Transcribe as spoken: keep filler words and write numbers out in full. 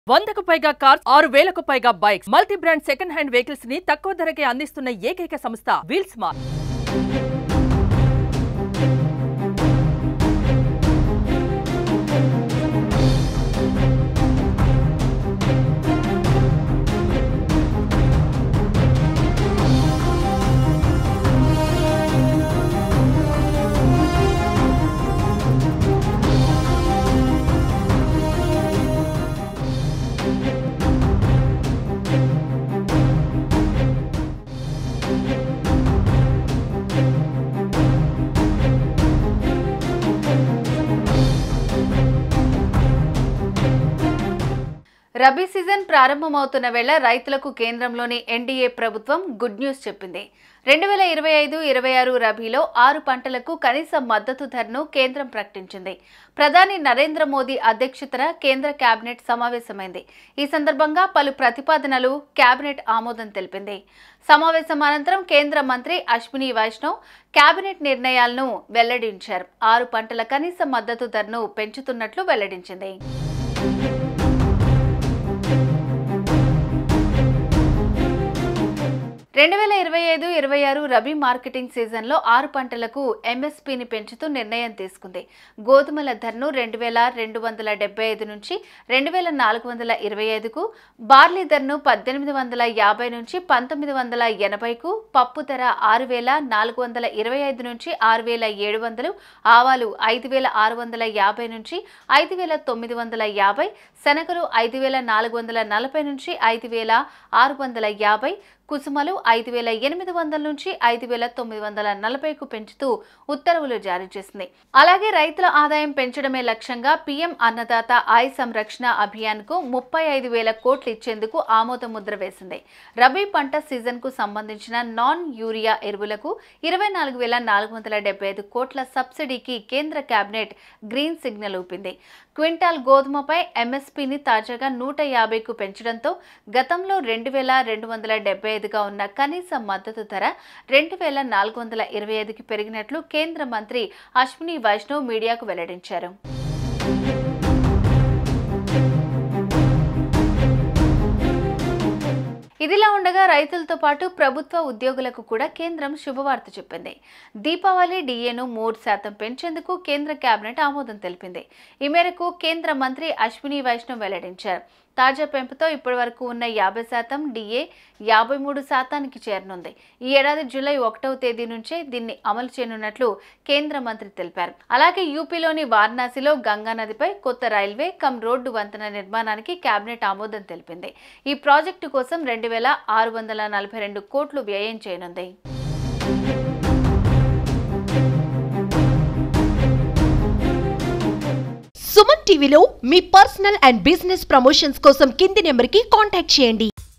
వందకు పైగా కార్స్, ఆరు వేలకు పైగా bikes, multi brand second hand vehicles ని తక్కువ ధరకే అందిస్తున్న ఏకైక సంస్థ వీల్ స్మార్ట్. రబీ సీజన్ ప్రారంభమవుతున్న వేళ రైతులకు కేంద్రంలోని ఎన్డీఏ ప్రభుత్వం గుడ్ న్యూస్ చెప్పింది. రెండు వేల ఇరవై ఐదు ఇరవై ఆరు రబీలో ఆరు పంటలకు కనీస మద్దతు ధరను కేంద్రం ప్రకటించింది. ప్రధాని నరేంద్ర మోదీ అధ్యక్షతన కేంద్ర కేబినెట్ సమావేశమైంది. ఈ సందర్భంగా పలు ప్రతిపాదనలు కేబినెట్ ఆమోదం తెలిపింది. సమావేశం అనంతరం కేంద్ర మంత్రి అశ్విని వైష్ణవ్ కేబినెట్ నిర్ణయాలను వెల్లడించారు. ఆరు పంటల కనీస మద్దతు ధరను పెంచుతున్నట్లు వెల్లడించింది. రెండు వేల ఇరవై ఐదు ఇరవై ఆరు రబీ మార్కెటింగ్ సీజన్లో ఆరు పంటలకు ఎంఎస్పీని పెంచుతూ నిర్ణయం తీసుకుంది. గోధుమల ధరను రెండు వేల రెండు వందల డెబ్బై ఐదు నుంచి రెండు వేల నాలుగు వందల ఇరవై ఐదుకు, బార్లీ ధరను పద్దెనిమిది వందల యాభై నుంచి పంతొమ్మిది వందల ఎనభైకు, పప్పు ధర ఆరు వేల నాలుగు వందల ఇరవై ఐదు నుంచి ఆరు వేల ఏడు వందలు, ఆవాలు ఐదు వేల ఆరు వందల యాభై నుంచి ఐదు వేల తొమ్మిది వందల యాభై, శనగలు ఐదు వేల నాలుగు వందల నలభై నుంచి ఐదు వేల ఆరు వందల యాభై, కుసుమలు ఐదు వేల ఎనిమిది వందల నుంచి ఐదు వేల తొమ్మిది వందల నలభైకు పెంచుతూ ఉత్తర్వులు జారీ చేసింది. అలాగే రైతుల ఆదాయం పెంచడమే లక్ష్యంగా పీఎం అన్నదాత ఆయ సంరక్షణ అభియాన్ కు ముప్పై ఐదు వేల కోట్లు ఇచ్చేందుకు ఆమోద ముద్ర వేసింది. రబీ పంట సీజన్ కు సంబంధించిన నాన్ యూరియా ఎరువులకు ఇరవై నాలుగు వేల నాలుగు వందల డెబ్బై ఐదు కోట్ల సబ్సిడీకి కేంద్ర కేబినెట్ గ్రీన్ సిగ్నల్ ఊపింది. క్వింటాల్ గోధుమపై ఎంఎస్పీని తాజాగా నూట యాభైకు పెంచడంతో గతంలో రెండు వేల రెండు వందల డెబ్బై ఐదుగా ఉన్న కనీస మద్దతు ధర రెండు వేల నాలుగు వందల ఇరవై ఐదుకి పెరిగినట్లు కేంద్ర మంత్రి అశ్విని వైష్ణవ్ మీడియాకు వెల్లడించారు. ఇదిలా ఉండగా రైతులతో పాటు ప్రభుత్వ ఉద్యోగులకు కూడా కేంద్రం శుభవార్త చెప్పింది. దీపావళి డిఏను మూడు శాతం పెంచేందుకు కేంద్ర కేబినెట్ ఆమోదం తెలిపింది. ఈ మేరకు కేంద్ర మంత్రి అశ్విని వైష్ణవ్ వెల్లడించారు. తాజా పెంపుతో ఇప్పటి వరకు ఉన్న యాభై శాతం డిఏ యాభై మూడు శాతానికి చేరనుంది. ఈ ఏడాది జూలై ఒకటవ తేదీ నుంచే దీన్ని అమలు చేయనున్నట్లు కేంద్ర మంత్రి తెలిపారు. అలాగే యూపీలోని వారణాసిలో గంగా నదిపై కొత్త రైల్వే కమ్ రోడ్డు వంతెన నిర్మాణానికి కేబినెట్ ఆమోదం తెలిపింది. ఈ ప్రాజెక్టు కోసం రెండు వేల ఆరు వందల నలభై రెండు కోట్లు వ్యయం చేయనుంది. సుమన్ టీవీలో మీ పర్సనల్ అండ్ బిజినెస్ ప్రమోషన్స్ కోసం కింది నెంబర్కి కాంటాక్ట్ చేయండి.